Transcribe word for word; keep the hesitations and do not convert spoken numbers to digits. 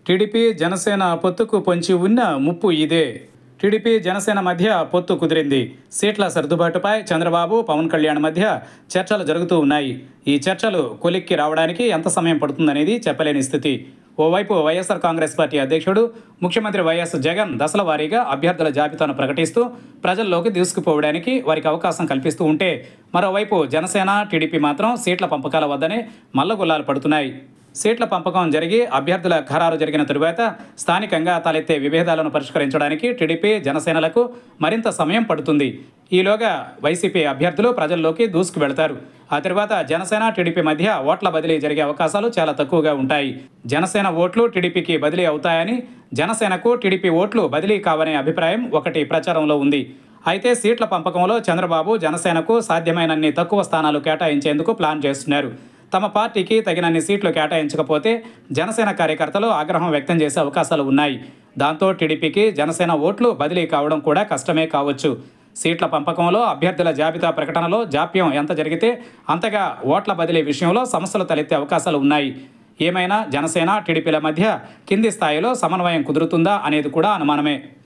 TDP Janasena పొత్తుకు పొంచి ఉన్న ముప్పు ఇదే. టీడీపీ జనసేన మధ్య పొత్తు కుదిరింది. సీట్ల సర్దుబాటుపై చంద్రబాబు పవన్ కళ్యాణ్ మధ్య చర్చలు జరుగుతూ ఉన్నాయి. ఈ చర్చలు కొలిక్కి రావడానికి ఎంత సమయం పడుతుందనేది చెప్పలేని స్థితి. ఓవైపు వైఎస్ఆర్ కాంగ్రెస్ పార్టీ అధ్యక్షుడు ముఖ్యమంత్రి వైఎస్ జగన్ దశల వారీగా అభ్యర్థుల జాబితాను ప్రకటిస్తూ ప్రజల్లోకి దూసుకుపోవడానికి వారికి అవకాశం కల్పిస్తూ ఉంటే, మరోవైపు జనసేన టీడీపీ మాత్రం సీట్ల పంపకాల వద్దనే మల్లగుల్లాలు పడుతున్నాయి. సీట్ల పంపకం జరిగి అభ్యర్థుల ఖరారు జరిగిన తరువాత స్థానికంగా తలెత్తే విభేదాలను పరిష్కరించడానికి టీడీపీ జనసేనలకు మరింత సమయం పడుతుంది. ఈలోగా వైసీపీ అభ్యర్థులు ప్రజల్లోకి దూసుకు వెళతారు. ఆ తర్వాత జనసేన టీడీపీ మధ్య ఓట్ల బదిలీ జరిగే అవకాశాలు చాలా తక్కువగా ఉంటాయి. జనసేన ఓట్లు టీడీపీకి బదిలీ అవుతాయని, జనసేనకు టీడీపీ ఓట్లు బదిలీ కావనే అభిప్రాయం ఒకటి ప్రచారంలో ఉంది. అయితే సీట్ల పంపకంలో చంద్రబాబు జనసేనకు సాధ్యమైనన్ని తక్కువ స్థానాలు కేటాయించేందుకు ప్లాన్ చేస్తున్నారు. తమ పార్టీకి తగినన్ని సీట్లు కేటాయించకపోతే జనసేన కార్యకర్తలు ఆగ్రహం వ్యక్తం చేసే అవకాశాలు ఉన్నాయి. దాంతో టీడీపీకి జనసేన ఓట్లు బదిలీ కావడం కూడా కష్టమే కావచ్చు. సీట్ల పంపకంలో అభ్యర్థుల జాబితా ప్రకటనలో జాప్యం ఎంత జరిగితే అంతగా ఓట్ల బదిలీ విషయంలో సమస్యలు తలెత్తే అవకాశాలు ఉన్నాయి. ఏమైనా జనసేన టీడీపీల మధ్య కింది స్థాయిలో సమన్వయం కుదురుతుందా అనేది కూడా అనుమానమే.